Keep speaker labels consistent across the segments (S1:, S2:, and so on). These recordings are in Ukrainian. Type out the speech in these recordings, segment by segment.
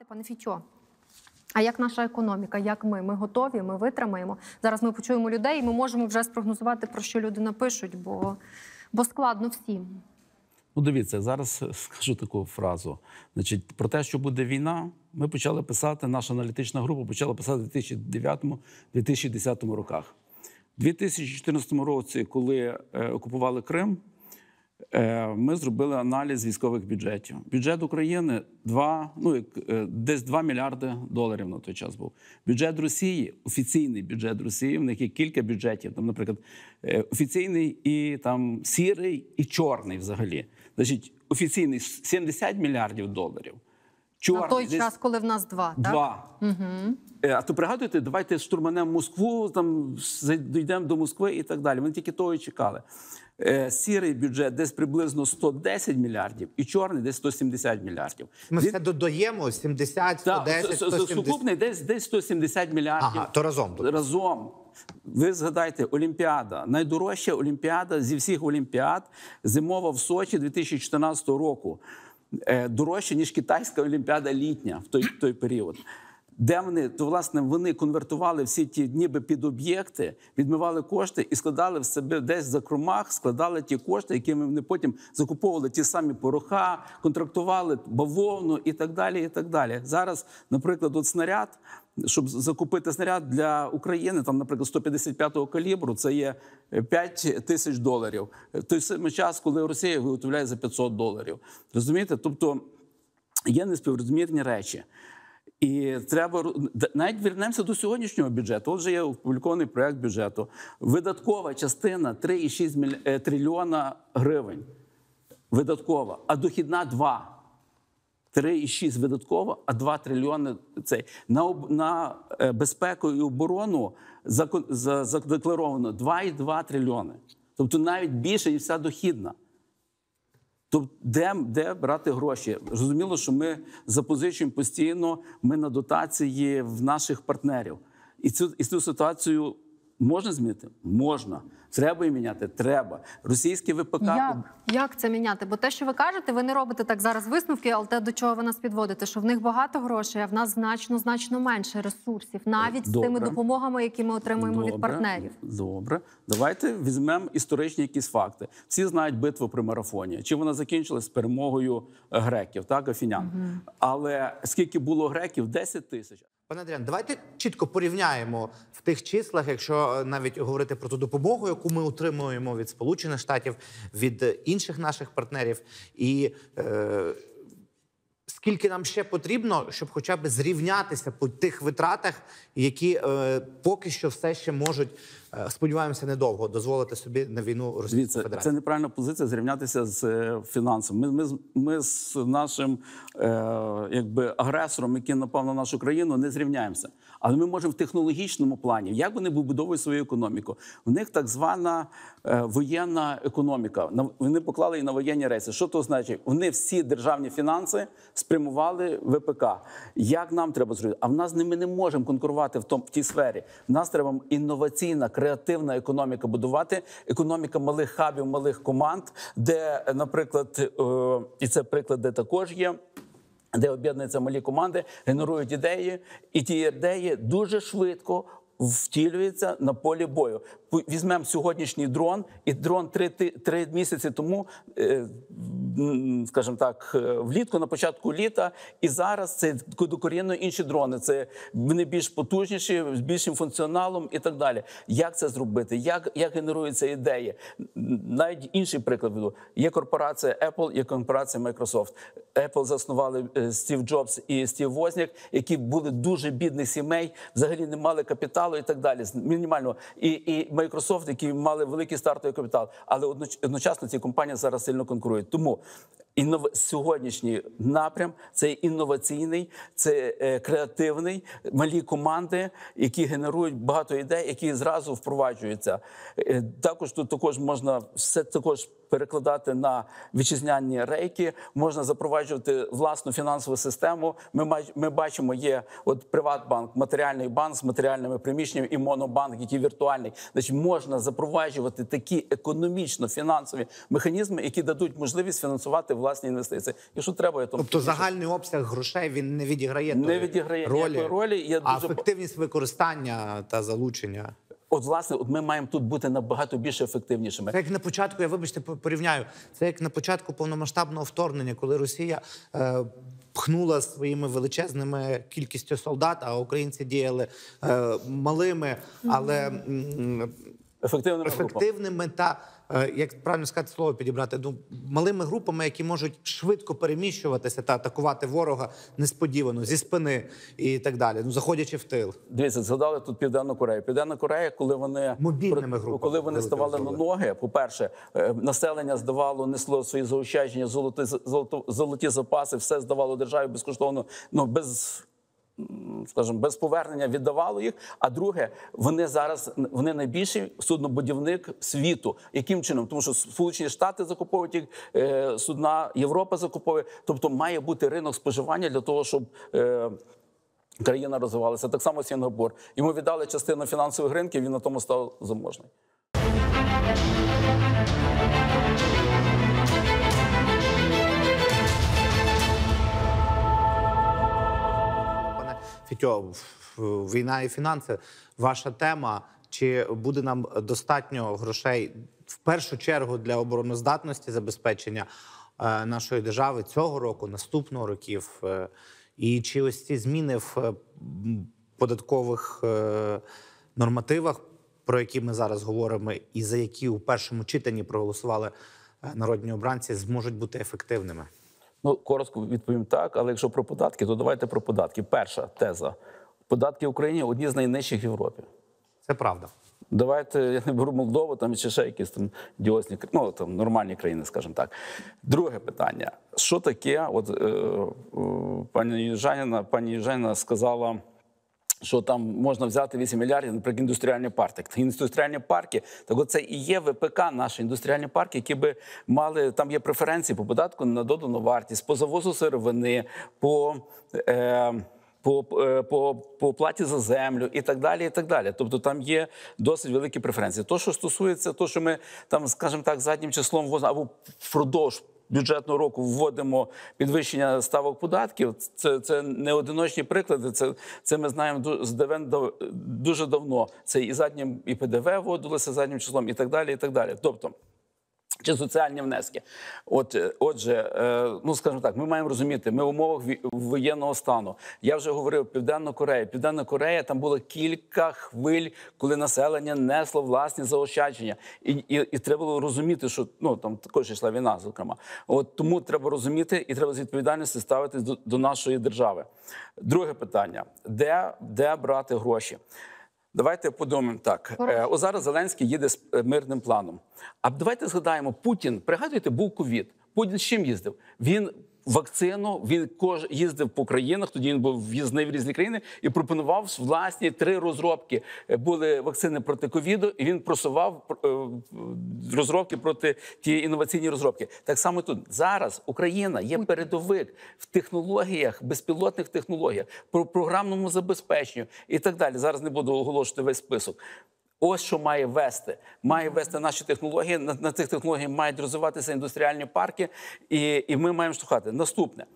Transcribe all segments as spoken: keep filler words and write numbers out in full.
S1: Пане Фітьо, а як наша економіка, як ми? Ми готові, ми витримаємо. Зараз ми почуємо людей і ми можемо вже спрогнозувати, про що люди напишуть, бо, бо складно всім.
S2: Ну, дивіться, зараз скажу таку фразу. Значить, про те, що буде війна, ми почали писати, наша аналітична група почала писати в дві тисячі дев'ятому - дві тисячі десятому роках. У дві тисячі чотирнадцятому році, коли е, окупували Крим, е, ми зробили аналіз військових бюджетів. Бюджет України два, ну, е, десь два мільярди доларів на той час був. Бюджет Росії, офіційний бюджет Росії, в них є кілька бюджетів, там, наприклад, е, офіційний і там сірий, і чорний взагалі. Значить, офіційний сімдесят мільярдів доларів. Чорний,
S1: на той
S2: десь
S1: час, коли в нас два, так?
S2: Два.
S1: Угу.
S2: А то пригадуєте, давайте штурманемо Москву, там дійдемо до Москви і так далі. Вони тільки того і чекали. Сірий бюджет десь приблизно сто десять мільярдів і чорний десь сто сімдесят мільярдів.
S3: Ми Від... все додаємо сімдесят, сто десять, сто сімдесят.
S2: Сукупний десь, десь сто сімдесят мільярдів.
S3: Ага, то разом.
S2: Разом. Ви згадайте, Олімпіада. Найдорожча Олімпіада зі всіх Олімпіад зимова в Сочі дві тисячі чотирнадцятого року. Дорожче, ніж китайська Олімпіада літня в той, в той період. Де вони, то, власне, вони конвертували всі ті ніби під об'єкти, відмивали кошти і складали в себе десь за кромах, складали ті кошти, якими вони потім закуповували ті самі пороха, контрактували бавовну і так далі, і так далі. Зараз, наприклад, от снаряд, щоб закупити снаряд для України, там, наприклад, сто п'ятдесят п'ятого калібру, це є п'ять тисяч доларів. В той самий час, коли Росія виготовляє за п'ятсот доларів. Розумієте? Тобто є неспіврозмірні речі. І треба, навіть вернемося до сьогоднішнього бюджету. Отже, є опублікований проєкт бюджету. Видаткова частина три цілих шість трильйона гривень. Видаткова. А дохідна два. три цілих шість видаткова, а два трильйони цей. На, на безпеку і оборону задекларовано два цілих два трильйони. Тобто навіть більше, ніж вся дохідна. Тобто, де, де брати гроші? Зрозуміло, що ми запозичуємо постійно, ми на дотації в наших партнерів. І цю, і цю ситуацію можна змінити? Можна. Треба її міняти? Треба. Російські ВПК...
S1: Як? Як це міняти? Бо те, що ви кажете, ви не робите так зараз висновки, але те, до чого ви нас підводите, що в них багато грошей, а в нас значно-значно менше ресурсів, навіть Добре. з тими допомогами, які ми отримуємо Добре. від партнерів.
S2: Добре. Давайте візьмемо історичні якісь факти. Всі знають битву при марафоні. Чи вона закінчилась з перемогою греків, так, афінян. Угу. Але скільки було греків? десять тисяч.
S3: Пане Андріан, давайте чітко порівняємо в тих числах, якщо навіть говорити про ту допомогу, яку ми отримуємо від Сполучених Штатів, від інших наших партнерів, і е, скільки нам ще потрібно, щоб хоча б зрівнятися по тих витратах, які е, поки що все ще можуть, е, сподіваємося, недовго дозволити собі на війну Російської Федерації.
S2: Це неправильна позиція зрівнятися з е, фінансами. Ми, ми, ми з нашим е, якби, агресором, який напав на нашу країну, не зрівняємося. Але ми можемо в технологічному плані, як вони вибудовують свою економіку. У них так звана е, воєнна економіка. Вони поклали її на воєнні рейси. Що це означає? Вони всі державні фінанси спрямували в ВПК. Як нам треба зробити? А в нас ми не можемо конкурувати в, тому, в тій сфері. В нас треба інноваційна, креативна економіка будувати, економіка малих хабів, малих команд, де, наприклад, е, і це приклад, де також є, де об'єднуються малі команди, генерують ідеї, і ті ідеї дуже швидко втілюється на полі бою. Візьмемо сьогоднішній дрон, і дрон три, три місяці тому, скажімо так, влітку, на початку літа, і зараз це докорінно інші дрони. Це вони більш потужніші, з більшим функціоналом і так далі. Як це зробити? Як, як генеруються ідеї? Навіть інший приклад веду. Є корпорація Apple, є корпорація Microsoft. Apple заснували Стів Джобс і Стів Возняк, які були дуже бідних сімей, взагалі не мали капіталу і так далі. Мінімально. І, і Microsoft, які мали великий стартовий капітал, але одночасно ці компанії зараз сильно конкурують. Тому іннов... сьогоднішній напрям – це інноваційний, це е, креативний, малі команди, які генерують багато ідей, які зразу впроваджуються. Е, також тут також можна все також перекладати на вітчизняні рейки, можна запроваджувати власну фінансову систему. Ми, май- ми бачимо, є от Приватбанк, матеріальний банк з матеріальними приміщеннями і монобанк, який віртуальний. Значить, можна запроваджувати такі економічно-фінансові механізми, які дадуть можливість фінансувати власні інвестиції. Якщо треба, я тому
S3: Тобто загальний обсяг грошей він не відіграє
S2: Не
S3: тої
S2: відіграє
S3: ролі,
S2: ніякої ролі. Я
S3: а
S2: дуже-
S3: ефективність використання та залучення.
S2: От, власне, от ми маємо тут бути набагато більш ефективнішими.
S3: Це як на початку, я вибачте, по- порівняю. Це як на початку повномасштабного вторгнення, коли Росія е, пхнула своїми величезними кількістю солдат, а українці діяли е, малими, але м,
S2: Ефективними групами.
S3: ефективними та, е, як правильно сказати слово підібрати, ну, малими групами, які можуть швидко переміщуватися та атакувати ворога несподівано, зі спини і так далі, ну, заходячи в тил.
S2: Дивіться, згадали тут Південну Корею. Південна Корея, коли вони
S3: Мобільними групами
S2: коли вони
S3: великими
S2: ставали на
S3: зробили.
S2: ноги, по-перше, е, населення здавало, несло свої заощадження, золоті, золото, золоті запаси, все здавало державі безкоштовно, ну без. м, Скажімо, без повернення віддавало їх. А друге, вони зараз вони найбільший суднобудівник світу. Яким чином? Тому що Сполучені Штати закуповують їх, е, судна, Європа закуповує. Тобто має бути ринок споживання для того, щоб е, країна розвивалася. Так само Сінгапур. Йому віддали частину фінансових ринків, він на тому став заможний.
S3: Пане Фітьо, в- війна і фінанси – ваша тема. Чи буде нам достатньо грошей в першу чергу для обороноздатності забезпечення е, нашої держави цього року, наступного років? Е, і чи ось ці зміни в е, м, податкових е, нормативах, про які ми зараз говоримо, і за які у першому читанні проголосували е, народні обранці, зможуть бути ефективними?
S2: Ну, коротко відповім так, але якщо про податки, то давайте про податки. Перша теза. Податки в Україні одні з найнижчих в Європі.
S3: Це правда.
S2: Давайте, я не беру Молдову там, чи ще якісь там діосні, ну, там, нормальні країни, скажімо так. Друге питання. Що таке, от е, е, пані Южаніна, пані Южаніна сказала, що там можна взяти вісім мільярдів, наприклад, індустріальні парки. Індустріальні парки, так оце і є ВПК, наші індустріальні парки, які би мали, там є преференції по податку на додану вартість, по завозу сировини, по... Е, По, по, по платі за землю і так далі, і так далі. Тобто там є досить великі преференції. То, що стосується того, що ми там, скажімо так, заднім числом ввозимо, або впродовж бюджетного року вводимо підвищення ставок податків, це, це не одиночні приклади, це, це ми знаємо ду- з давен дав- дуже давно. Це і заднім, і ПДВ вводилося заднім числом, і так далі, і так далі. Тобто, чи соціальні внески. От, е, отже, е, ну скажімо так, ми маємо розуміти, ми в умовах ві- воєнного стану. Я вже говорив, Південна Корея. Південна Корея, там було кілька хвиль, коли населення несло власні заощадження. І, і, і треба було розуміти, що, ну, там також йшла війна, зокрема. От тому треба розуміти і треба з відповідальністю ставитись до, до нашої держави. Друге питання. Де, де брати гроші? Давайте подумаємо так. Е, О, зараз Зеленський їде з е, мирним планом. А давайте згадаємо, Путін, пригадуєте, був ковід. Путін з чим їздив? Він вакцину, він кож їздив по країнах, тоді він був в'їзний в різні країни і пропонував власні три розробки. Е, Були вакцини проти ковіду, і він просував е, розробки проти тієї інноваційні розробки. Так само тут. Зараз Україна є передовик в технологіях, безпілотних технологіях, про програмному забезпеченню і так далі. Зараз не буду оголошувати весь список. Ось що має вести. Має вести наші технології. На, на цих технологіях мають розвиватися індустріальні парки, і, і ми маємо штовхати. Наступне.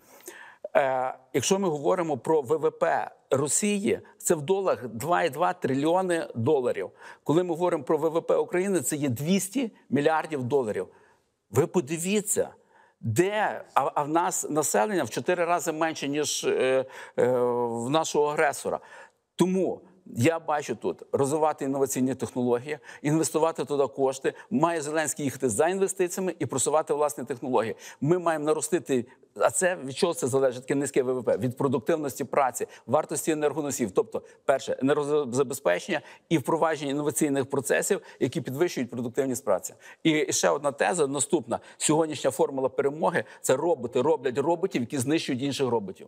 S2: Е, якщо ми говоримо про ВВП Росії, це в доларах два цілих два трильйони доларів. Коли ми говоримо про ВВП України, це є двісті мільярдів доларів. Ви подивіться, де, а, а в нас населення в чотири рази менше, ніж е, е, в нашого агресора. Тому я бачу тут розвивати інноваційні технології, інвестувати туди кошти. Має Зеленський їхати за інвестиціями і просувати власні технології. Ми маємо наростити, а це від чого це залежить, таке низьке ВВП? Від продуктивності праці, вартості енергоносіїв. Тобто, перше, енергозабезпечення і впровадження інноваційних процесів, які підвищують продуктивність праці. І ще одна теза, наступна. Сьогоднішня формула перемоги – це роботи роблять роботів, які знищують інших роботів.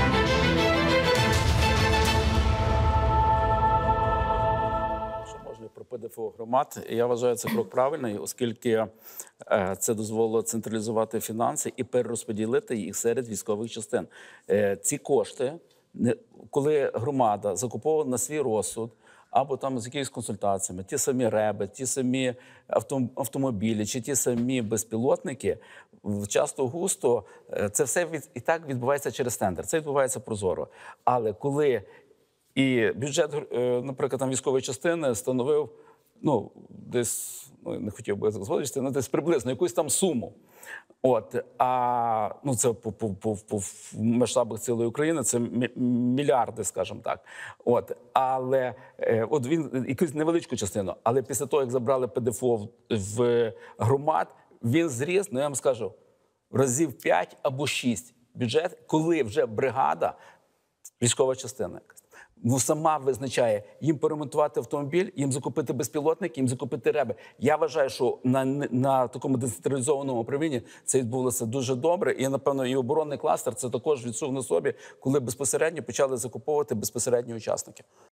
S2: Що можливо? ПДФО громад. Я вважаю, це крок правильний, оскільки е, це дозволило централізувати фінанси і перерозподілити їх серед військових частин. Е, ці кошти, не- коли громада закуповувала на свій розсуд, або там з якимись консультаціями, ті самі реби, ті самі авто- автомобілі чи ті самі безпілотники, в- часто густо е, це все від, і так відбувається через тендер. Це відбувається прозоро. Але коли і бюджет, е, наприклад, там військової частини становив, ну, десь, ну, не хотів би згодитися, ну, десь приблизно якусь там суму. От, а ну це по, по, по, по в масштабах цілої України це мі- мільярди, скажімо так. От, але е, от він якусь невеличку частину. Але після того, як забрали ПДФО в, в громад, він зріс, ну я вам скажу, разів п'ять або шість бюджет, коли вже бригада, військова частина, ну, сама визначає, їм поремонтувати автомобіль, їм закупити безпілотник, їм закупити реби. Я вважаю, що на, на такому децентралізованому управлінні це відбулося дуже добре. І, напевно, і оборонний кластер це також відчув на собі, коли безпосередньо почали закуповувати безпосередні учасники.